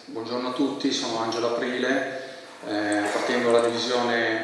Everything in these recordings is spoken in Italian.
Buongiorno a tutti, sono Angelo Aprile, appartengo alla divisione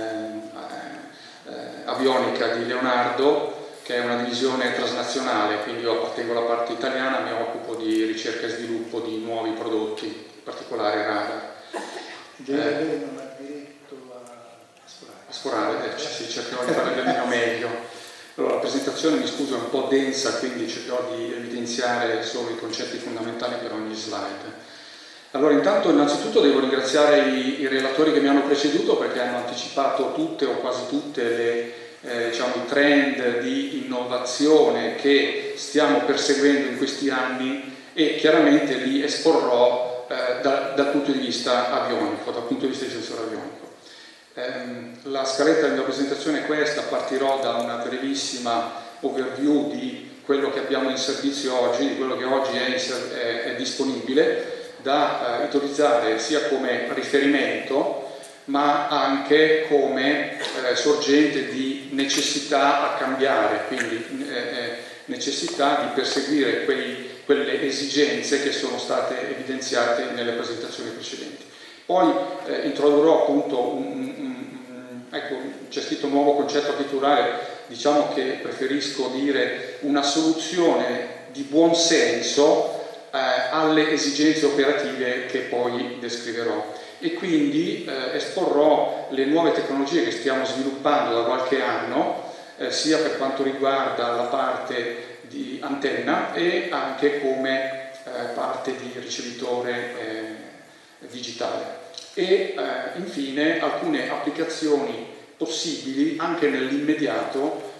avionica di Leonardo, che è una divisione transnazionale, quindi io appartengo alla parte italiana, mi occupo di ricerca e sviluppo di nuovi prodotti, in particolare radar. Lei non ha diretto a sforare, sì, cercherò di fare del mio meglio. Allora, la presentazione, mi scuso, è un po' densa, quindi cercherò di evidenziare solo i concetti fondamentali per ogni slide. Allora, innanzitutto devo ringraziare i relatori che mi hanno preceduto perché hanno anticipato tutte o quasi tutte i trend di innovazione che stiamo perseguendo in questi anni e chiaramente li esporrò dal punto di vista avionico, dal punto di vista del sensore avionico. La scaletta della presentazione è questa, partirò da una brevissima overview di quello che abbiamo in servizio oggi, di quello che oggi è disponibile da utilizzare sia come riferimento ma anche come sorgente di necessità a cambiare, quindi necessità di perseguire quelle esigenze che sono state evidenziate nelle presentazioni precedenti. Poi introdurrò appunto ecco, c'è scritto un nuovo concetto architetturale, diciamo che preferisco dire una soluzione di buon senso alle esigenze operative che poi descriverò, e quindi esporrò le nuove tecnologie che stiamo sviluppando da qualche anno, sia per quanto riguarda la parte di antenna e anche come parte di ricevitore digitale, e infine alcune applicazioni possibili anche nell'immediato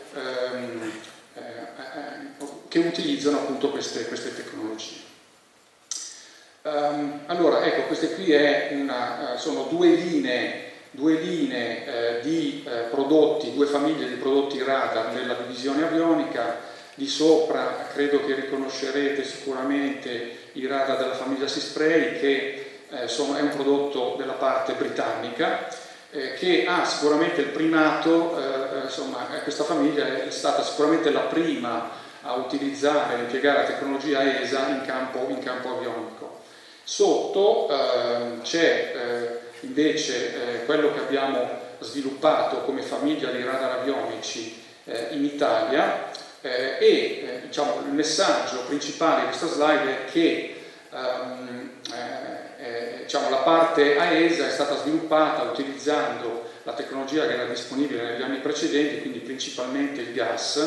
che utilizzano appunto queste tecnologie. Allora, ecco, queste qui sono due linee di prodotti, due famiglie di prodotti radar nella divisione avionica. Di sopra credo che riconoscerete sicuramente i radar della famiglia Seaspray, che è un prodotto della parte britannica, che ha sicuramente il primato, questa famiglia è stata sicuramente la prima a utilizzare e impiegare la tecnologia ESA in campo avionico. Sotto c'è invece quello che abbiamo sviluppato come famiglia di radar avionici in Italia, e diciamo, il messaggio principale di questa slide è che diciamo, la parte AESA è stata sviluppata utilizzando la tecnologia che era disponibile negli anni precedenti, quindi principalmente il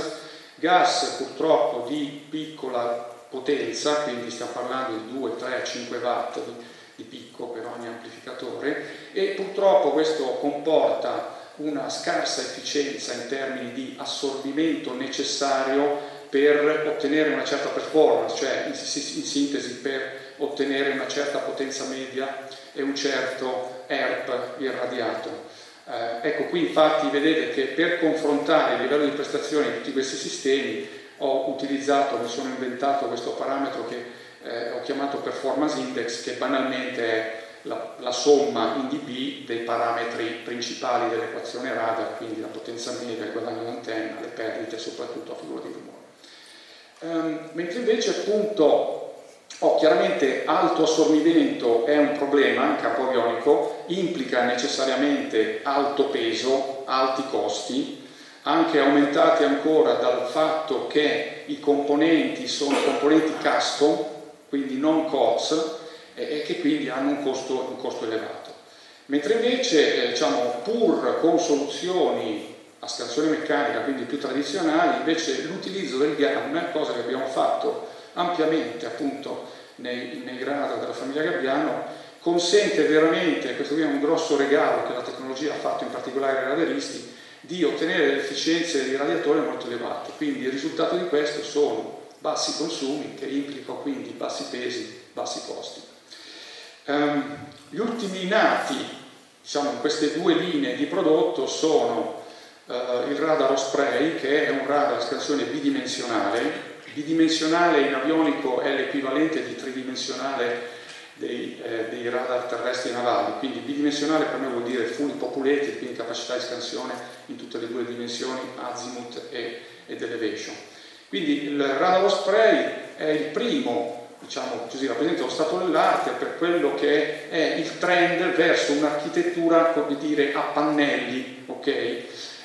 gas purtroppo di piccola potenza, quindi stiamo parlando di 2, 3, 5 watt di picco per ogni amplificatore, e purtroppo questo comporta una scarsa efficienza in termini di assorbimento necessario per ottenere una certa performance, cioè in sintesi per ottenere una certa potenza media e un certo ERP irradiato. Ecco, qui infatti vedete che per confrontare il livello di prestazione di tutti questi sistemi mi sono inventato questo parametro che ho chiamato performance index, che banalmente è la somma in dB dei parametri principali dell'equazione radar, quindi la potenza media, il guadagno d'antenna, le perdite, soprattutto a figura di rumore. Mentre invece appunto chiaramente alto assorbimento è un problema in campo avionico, implica necessariamente alto peso, alti costi, anche aumentati ancora dal fatto che i componenti sono componenti custom, quindi non COTS, e che quindi hanno un costo elevato. Mentre invece, diciamo, pur con soluzioni a scansione meccanica, quindi più tradizionali, invece l'utilizzo del GaN, cosa che abbiamo fatto ampiamente appunto nei radar della famiglia Gabbiano, consente veramente, questo qui è un grosso regalo che la tecnologia ha fatto in particolare ai radaristi, di ottenere delle efficienze di radiatore molto elevate. Quindi il risultato di questo sono bassi consumi, che implicano quindi bassi pesi, bassi costi. Gli ultimi nati, diciamo, in queste due linee di prodotto sono il radar Osprey, che è un radar a scansione bidimensionale. Bidimensionale in avionico è l'equivalente di tridimensionale dei radar terrestri e navali, quindi bidimensionale per noi vuol dire fully populated, quindi capacità di scansione in tutte le due dimensioni, azimuth ed elevation. Quindi il radar Osprey è il primo diciamo così, rappresenta lo stato dell'arte per quello che è il trend verso un'architettura, come dire, a pannelli, ok?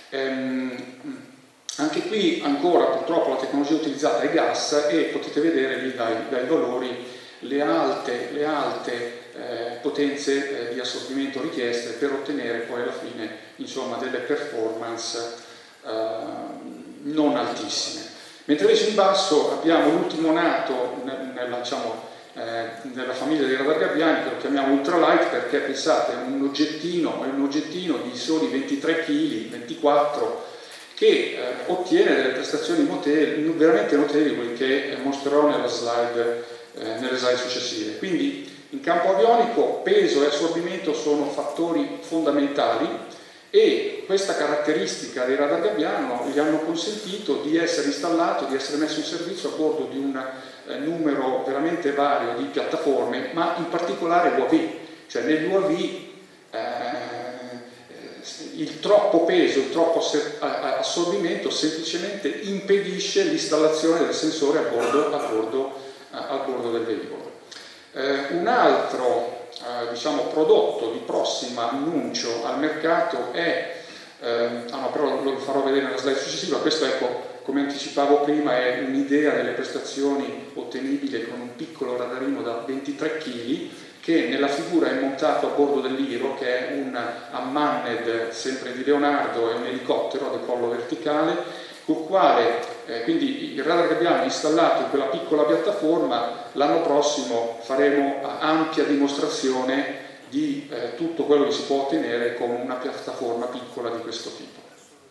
Anche qui ancora purtroppo la tecnologia utilizzata è gas e potete vedere lì dai valori le alte potenze di assorbimento richieste per ottenere poi alla fine, insomma, delle performance non altissime. Mentre invece in basso abbiamo l'ultimo nato nella famiglia dei radar gabbiani, che lo chiamiamo ultralight perché pensate è un oggettino di soli 23 kg, 24, che ottiene delle prestazioni veramente notevoli che mostrerò nelle slide successive. Quindi in campo avionico peso e assorbimento sono fattori fondamentali e questa caratteristica dei radar gabbiano gli hanno consentito di essere installato, di essere messo in servizio a bordo di un numero veramente vario di piattaforme, ma in particolare UAV, cioè negli UAV il troppo peso, il troppo assorbimento semplicemente impedisce l'installazione del sensore a bordo del velivolo. Un altro diciamo, prodotto di prossimo annuncio al mercato è, però lo farò vedere nella slide successiva, questo ecco, come anticipavo prima, è un'idea delle prestazioni ottenibili con un piccolo radarino da 23 kg che nella figura è montato a bordo dell'Iro, che è un unmanned sempre di Leonardo, è un elicottero a decollo verticale, col quale quindi il radar che abbiamo installato in quella piccola piattaforma. L'anno prossimo faremo ampia dimostrazione di tutto quello che si può ottenere con una piattaforma piccola di questo tipo.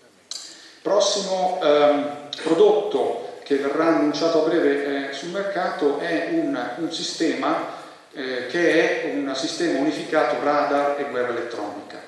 Prossimo prodotto che verrà annunciato a breve sul mercato è un sistema che è un sistema unificato radar e guerra elettronica.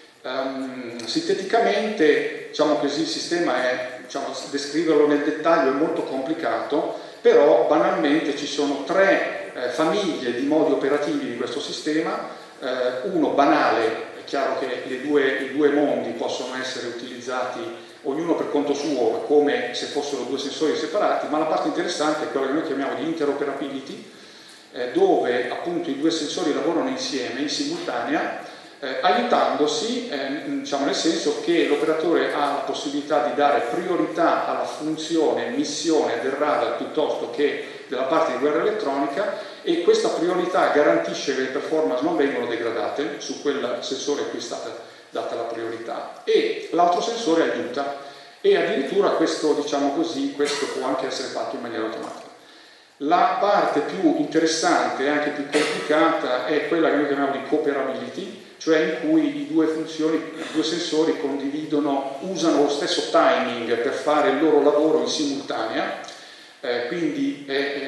Sinteticamente, diciamo così, il sistema è, diciamo, descriverlo nel dettaglio è molto complicato, però banalmente ci sono tre famiglie di modi operativi di questo sistema. Uno banale, è chiaro che i due mondi possono essere utilizzati ognuno per conto suo, come se fossero due sensori separati, ma la parte interessante è quella che noi chiamiamo di interoperability, dove appunto i due sensori lavorano insieme, in simultanea, aiutandosi, diciamo, nel senso che l'operatore ha la possibilità di dare priorità alla funzione missione del radar piuttosto che della parte di guerra elettronica, e questa priorità garantisce che le performance non vengono degradate su quel sensore a cui è stata data la priorità, e l'altro sensore aiuta, e addirittura questo, diciamo così, questo può anche essere fatto in maniera automatica. La parte più interessante e anche più complicata è quella che noi chiamiamo di cooperability, cioè in cui i due sensori usano lo stesso timing per fare il loro lavoro in simultanea, quindi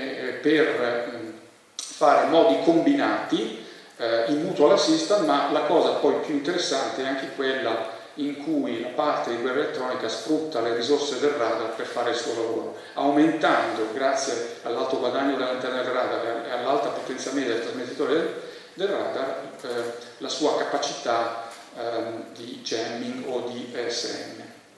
per fare modi combinati in mutual assistance, ma la cosa poi più interessante è anche quella in cui la parte di guerra elettronica sfrutta le risorse del radar per fare il suo lavoro, aumentando, grazie all'alto guadagno dell'antenna del radar e all'alta potenza media del trasmettitore del radar, la sua capacità di jamming o di ESM.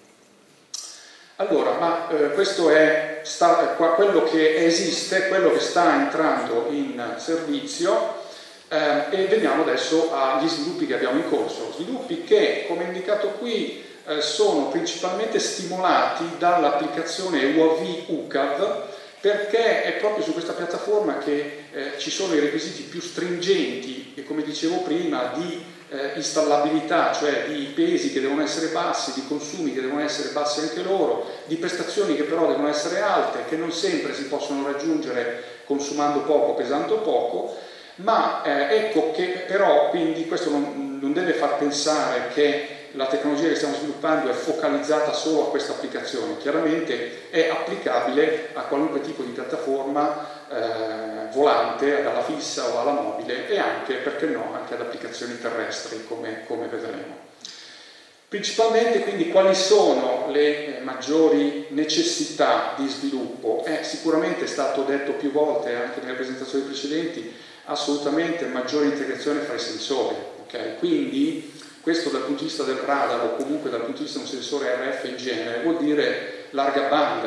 Allora, ma questo è quello che esiste, quello che sta entrando in servizio, e veniamo adesso agli sviluppi che abbiamo in corso. Sviluppi che, come indicato qui, sono principalmente stimolati dall'applicazione UAV UCAV, perché è proprio su questa piattaforma che ci sono i requisiti più stringenti e, come dicevo prima, di installabilità, cioè di pesi che devono essere bassi, di consumi che devono essere bassi anche loro, di prestazioni che però devono essere alte, che non sempre si possono raggiungere consumando poco, pesando poco, ma ecco che però quindi questo non deve far pensare che la tecnologia che stiamo sviluppando è focalizzata solo a questa applicazione. Chiaramente è applicabile a qualunque tipo di piattaforma volante, alla fissa o alla mobile, e anche, perché no, anche ad applicazioni terrestri, come vedremo. Principalmente quindi quali sono le maggiori necessità di sviluppo? Sicuramente è stato detto più volte anche nelle presentazioni precedenti, assolutamente maggiore integrazione fra i sensori, okay? Quindi questo dal punto di vista del radar o comunque dal punto di vista di un sensore RF in genere vuol dire larga banda,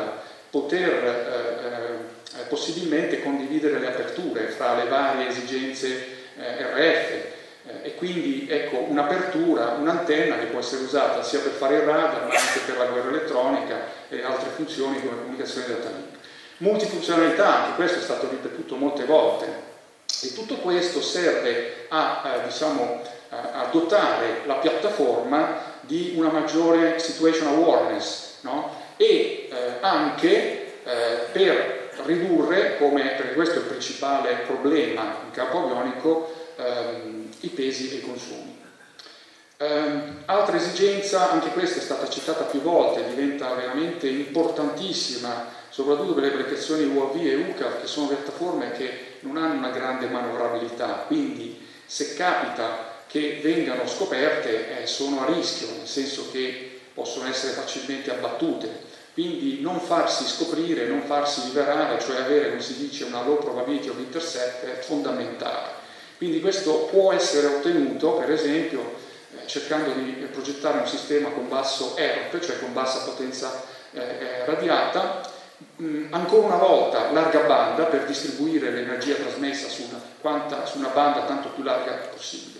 poter possibilmente condividere le aperture fra le varie esigenze RF, e quindi ecco un'apertura, un'antenna che può essere usata sia per fare il radar ma anche per la guerra elettronica e altre funzioni come comunicazione data link. Multifunzionalità, anche questo è stato ripetuto molte volte, e tutto questo serve a dotare la piattaforma di una maggiore situation awareness, no? E anche per ridurre, perché questo è il principale problema in campo avionico, i pesi e i consumi. Altra esigenza, anche questa è stata citata più volte, diventa veramente importantissima, soprattutto per le applicazioni UAV e UCAV, che sono piattaforme che non hanno una grande manovrabilità, quindi se capita che vengano scoperte sono a rischio, nel senso che possono essere facilmente abbattute. Quindi non farsi scoprire, non farsi liberare, cioè avere, come si dice, una low probability of intercept è fondamentale. Quindi questo può essere ottenuto, per esempio, cercando di progettare un sistema con basso ERP, cioè con bassa potenza radiata, ancora una volta larga banda per distribuire l'energia trasmessa su una banda tanto più larga possibile.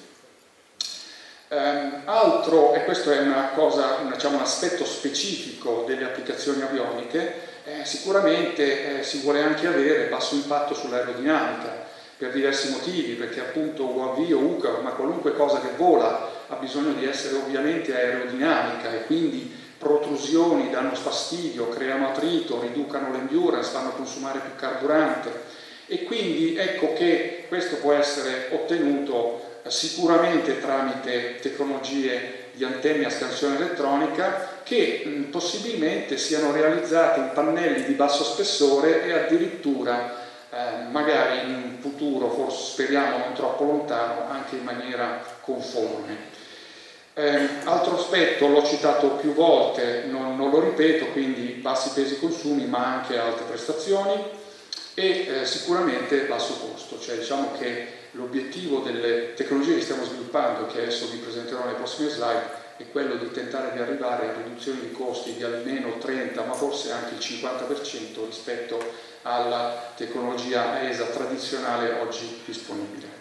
Altro, e questo è una cosa, diciamo, un aspetto specifico delle applicazioni avioniche, sicuramente si vuole anche avere basso impatto sull'aerodinamica per diversi motivi, perché appunto UAV o UCAV, ma qualunque cosa che vola ha bisogno di essere ovviamente aerodinamica, e quindi protrusioni danno fastidio, creano attrito, riducano l'endurance, fanno consumare più carburante, e quindi ecco che questo può essere ottenuto sicuramente tramite tecnologie di antenne a scansione elettronica che possibilmente siano realizzate in pannelli di basso spessore e addirittura magari in un futuro, forse speriamo non troppo lontano, anche in maniera conforme. Altro aspetto, l'ho citato più volte, non lo ripeto, quindi bassi pesi consumi ma anche alte prestazioni e sicuramente basso costo, cioè diciamo che l'obiettivo delle tecnologie che stiamo sviluppando, che adesso vi presenterò nelle prossime slide, è quello di tentare di arrivare a riduzioni di costi di almeno 30, ma forse anche il 50% rispetto alla tecnologia AESA tradizionale oggi disponibile.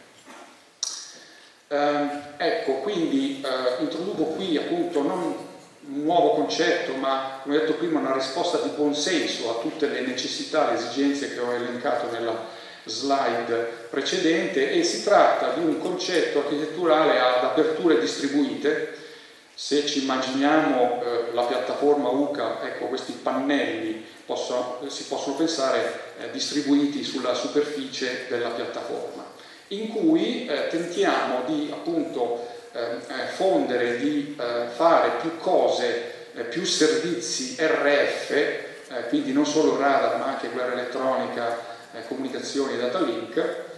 Ecco, quindi introduco qui appunto non un nuovo concetto, ma come detto prima una risposta di buon senso a tutte le necessità, le esigenze che ho elencato nella slide precedente, e si tratta di un concetto architetturale ad aperture distribuite. Se ci immaginiamo la piattaforma UCA, ecco, questi pannelli si possono pensare distribuiti sulla superficie della piattaforma, in cui tentiamo di appunto fondere, di fare più cose, più servizi RF, quindi non solo radar ma anche guerra elettronica, comunicazioni e data link,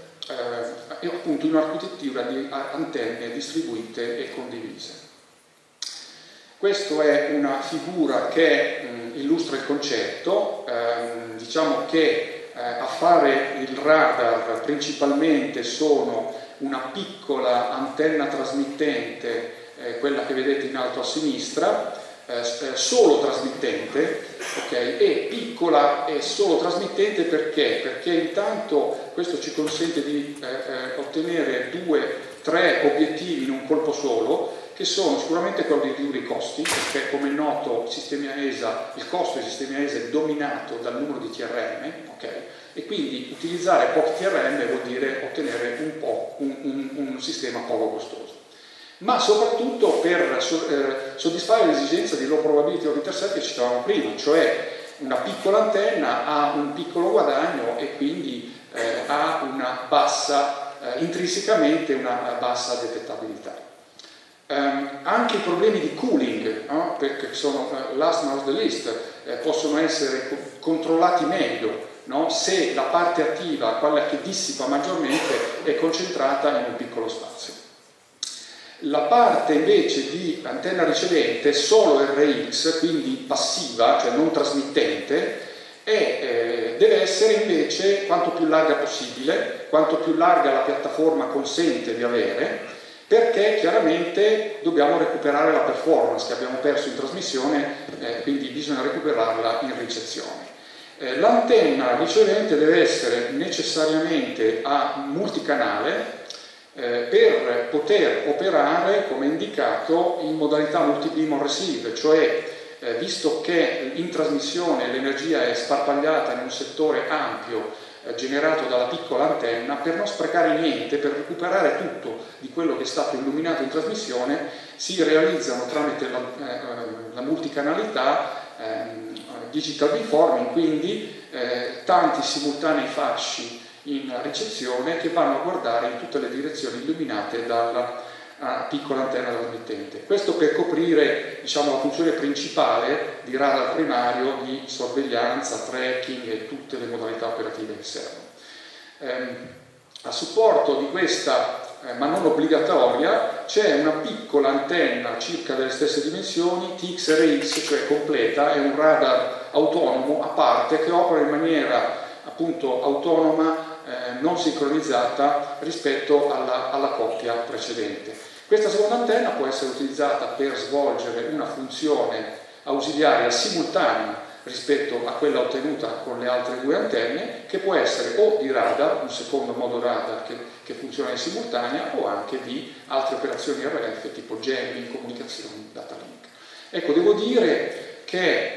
e appunto in un'architettura di antenne distribuite e condivise. Questa è una figura che illustra il concetto. Diciamo che a fare il radar principalmente sono una piccola antenna trasmittente, quella che vedete in alto a sinistra, solo trasmittente, okay? E piccola e solo trasmittente perché? Perché intanto questo ci consente di ottenere 2-3 obiettivi in un colpo solo, che sono sicuramente quello di ridurre i costi, perché come è noto il costo dei sistemi AESA è dominato dal numero di TRM, okay? E quindi utilizzare pochi TRM vuol dire ottenere un sistema poco costoso, ma soprattutto per soddisfare l'esigenza di low probability of intercept che citavamo prima, cioè una piccola antenna ha un piccolo guadagno e quindi ha una bassa, intrinsecamente una bassa detettabilità. Anche i problemi di cooling, no? Perché sono last but not the least, possono essere controllati meglio, no? Se la parte attiva, quella che dissipa maggiormente, è concentrata in un piccolo spazio. La parte invece di antenna ricevente, solo RX, quindi passiva, cioè non trasmittente, deve essere invece quanto più larga possibile, quanto più larga la piattaforma consente di avere, perché chiaramente dobbiamo recuperare la performance che abbiamo perso in trasmissione, quindi bisogna recuperarla in ricezione. L'antenna ricevente deve essere necessariamente a multicanale per poter operare, come indicato, in modalità multi-beam on receive, cioè visto che in trasmissione l'energia è sparpagliata in un settore ampio generato dalla piccola antenna, per non sprecare niente, per recuperare tutto di quello che è stato illuminato in trasmissione, si realizzano tramite la multicanalità digital beamforming, quindi tanti simultanei fasci in ricezione che vanno a guardare in tutte le direzioni illuminate dalla piccola antenna trasmittente. Questo per coprire, diciamo, la funzione principale di radar primario di sorveglianza, tracking e tutte le modalità operative che servono. A supporto di questa, ma non obbligatoria, c'è una piccola antenna circa delle stesse dimensioni, TX-RX, cioè completa, è un radar autonomo a parte che opera in maniera appunto autonoma, non sincronizzata rispetto alla coppia precedente. Questa seconda antenna può essere utilizzata per svolgere una funzione ausiliaria simultanea rispetto a quella ottenuta con le altre due antenne, che può essere o di radar, un secondo modo radar che funziona in simultanea, o anche di altre operazioni RF tipo jamming, comunicazioni, data link. Ecco, devo dire che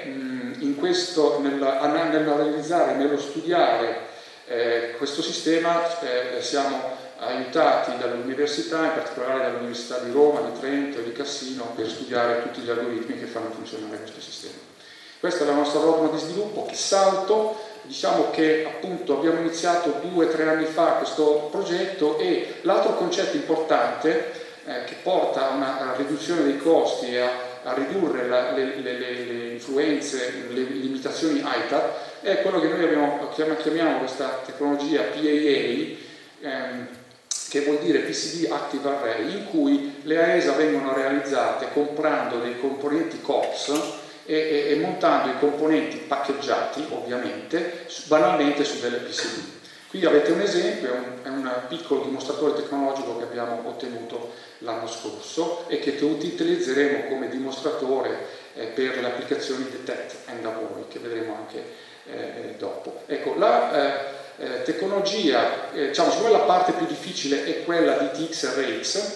nell'analizzare, nello studiare questo sistema siamo aiutati dall'università, in particolare dall'Università di Roma, di Trento e di Cassino, per studiare tutti gli algoritmi che fanno funzionare questo sistema. Questa è la nostra roadmap di sviluppo. Che salto, diciamo che appunto abbiamo iniziato 2 o 3 anni fa questo progetto, e l'altro concetto importante che porta a una riduzione dei costi e a ridurre le influenze, le limitazioni ITAR, è quello che noi chiamiamo questa tecnologia PAA, che vuol dire PCB Active Array, in cui le AESA vengono realizzate comprando dei componenti COPS e montando i componenti paccheggiati, ovviamente, banalmente su delle PCB. Qui avete un esempio, è un piccolo dimostratore tecnologico che abbiamo ottenuto l'anno scorso e che utilizzeremo come dimostratore per le applicazioni Detect and Avoid, che vedremo anche dopo. Ecco, la tecnologia, diciamo, siccome la parte più difficile è quella di TX-RX,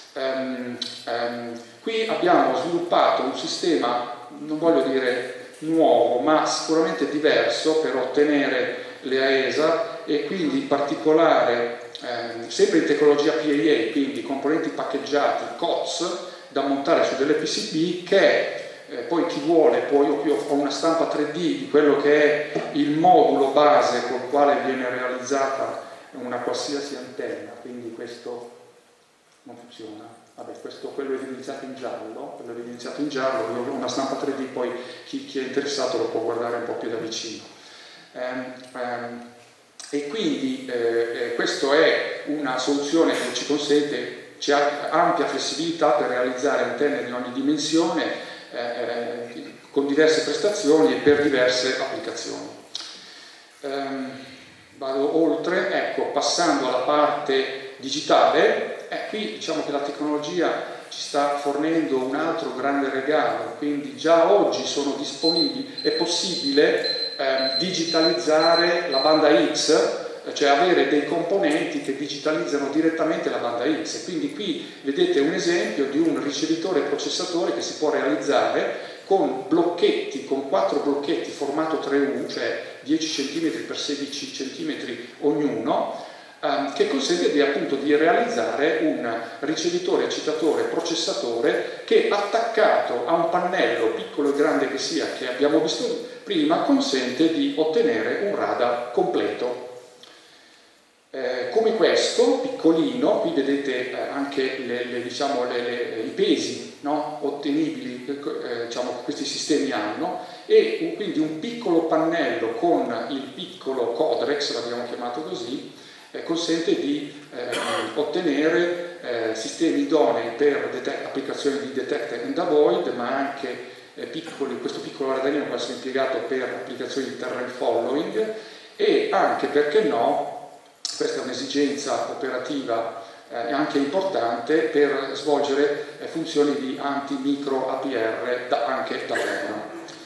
qui abbiamo sviluppato un sistema, non voglio dire nuovo, ma sicuramente diverso per ottenere le AESA, e quindi in particolare sempre in tecnologia PAA, quindi componenti paccheggiati COTS da montare su delle PCB, che poi chi vuole, poi io ho una stampa 3D di quello che è il modulo base col quale viene realizzata una qualsiasi antenna, quindi questo non funziona. Vabbè, quello è evidenziato in giallo, io ho una stampa 3D, poi chi è interessato lo può guardare un po' più da vicino. E quindi questa è una soluzione che ci consente, ci ha ampia flessibilità per realizzare antenne di ogni dimensione, con diverse prestazioni e per diverse applicazioni. Vado oltre, ecco, passando alla parte digitale. Qui diciamo che la tecnologia ci sta fornendo un altro grande regalo, quindi già oggi sono disponibili, è possibile digitalizzare la banda X, cioè avere dei componenti che digitalizzano direttamente la banda X. Quindi qui vedete un esempio di un ricevitore processatore che si può realizzare con blocchetti, con 4 blocchetti formato 3U, cioè 10 cm per 16 cm ognuno, che consente appunto di realizzare un ricevitore, eccitatore, processatore che, attaccato a un pannello piccolo e grande che sia, che abbiamo visto prima, consente di ottenere un radar completo. Come questo, piccolino, qui vedete anche i pesi, no, ottenibili, diciamo, che questi sistemi hanno, e quindi un piccolo pannello con il piccolo Codrex, l'abbiamo chiamato così, consente di ottenere sistemi idonei per applicazioni di detect and avoid, ma anche questo piccolo radarino può essere impiegato per applicazioni di terrain following, e anche, perché no, questa è un'esigenza operativa anche importante, per svolgere funzioni di anti-micro APR anche da terra.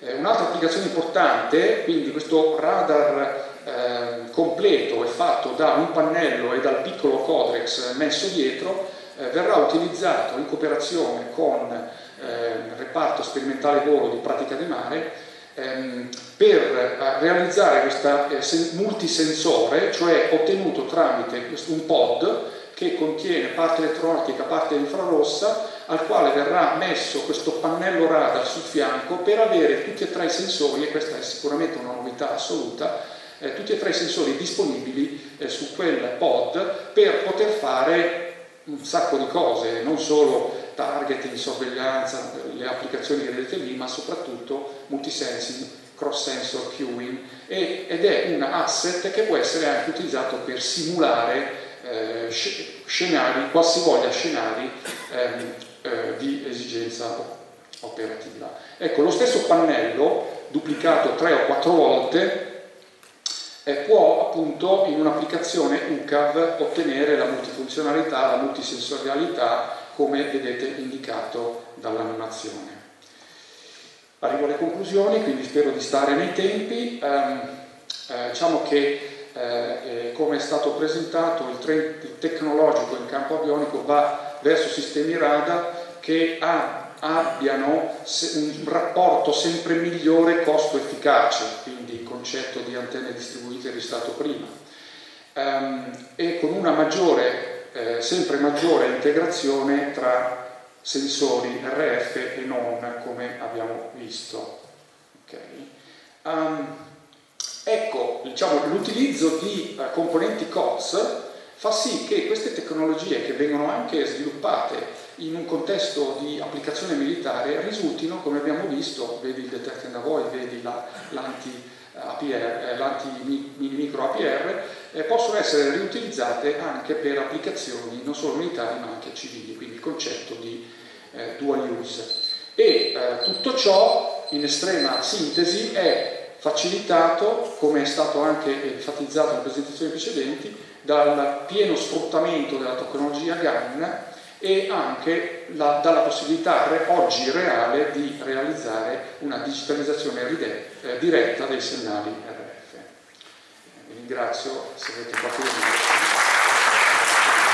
Un'altra applicazione importante, quindi questo radar completo è fatto da un pannello e dal piccolo Codrex messo dietro, verrà utilizzato in cooperazione con il reparto sperimentale volo di Pratica di Mare per realizzare questa multisensore, cioè ottenuto tramite un pod che contiene parte elettronica, parte infrarossa, al quale verrà messo questo pannello radar sul fianco per avere tutti e tre i sensori, e questa è sicuramente una novità assoluta, tutti e tre i sensori disponibili su quel pod per poter fare un sacco di cose, non solo targeting, sorveglianza, le applicazioni che vedete lì, ma soprattutto multisensing, cross-sensor queuing, ed è un asset che può essere anche utilizzato per simulare scenari, qualsivoglia scenari di esigenza operativa. Ecco, lo stesso pannello, duplicato 3 o 4 volte, può appunto in un'applicazione UCAV ottenere la multifunzionalità, la multisensorialità, come vedete indicato dall'animazione. Arrivo alle conclusioni, quindi spero di stare nei tempi. Diciamo che come è stato presentato, il trend tecnologico in campo avionico va verso sistemi radar che abbiano un rapporto sempre migliore costo-efficace, quindi il concetto di antenne distribuite vistato prima, e con una sempre maggiore integrazione tra sensori RF e non, come abbiamo visto. Okay. Ecco, diciamo, l'utilizzo di componenti COTS fa sì che queste tecnologie, che vengono anche sviluppate in un contesto di applicazione militare, risultino, come abbiamo visto, vedi il detect and avoid, vedi l'anti-micro APR, possono essere riutilizzate anche per applicazioni non solo militari ma anche civili, quindi il concetto di dual use. E tutto ciò, in estrema sintesi, è facilitato, come è stato anche enfatizzato nelle presentazioni precedenti, dal pieno sfruttamento della tecnologia GAN e anche dalla possibilità oggi reale di realizzare una digitalizzazione diretta dei segnali RF. Vi ringrazio, se avete qualche domanda.